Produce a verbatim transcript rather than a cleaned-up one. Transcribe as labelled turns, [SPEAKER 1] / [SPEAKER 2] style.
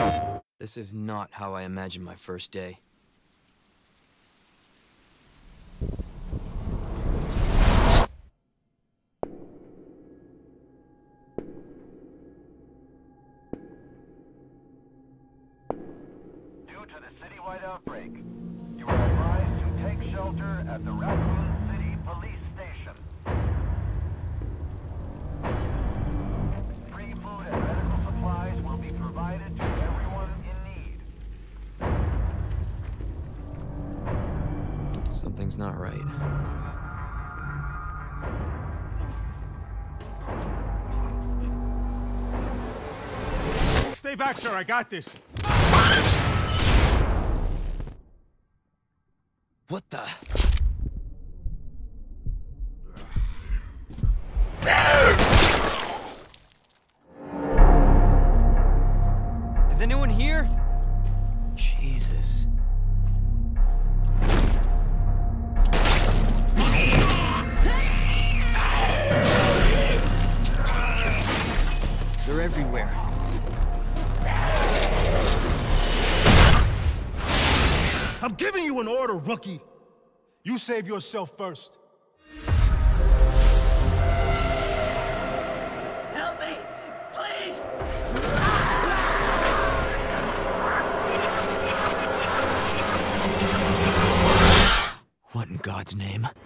[SPEAKER 1] This is not how I imagined my first day.
[SPEAKER 2] Due to the citywide outbreak, you are advised to take shelter at the Raccoon City Police Station. Free food and medical supplies will be provided to everyone in need.
[SPEAKER 1] Something's not right.
[SPEAKER 3] Stay back, sir. I got this.
[SPEAKER 1] What the? Is anyone here? Jesus. They're everywhere.
[SPEAKER 3] I'm giving you an order, rookie. You save yourself first.
[SPEAKER 4] Help me! Please!
[SPEAKER 1] What in God's name?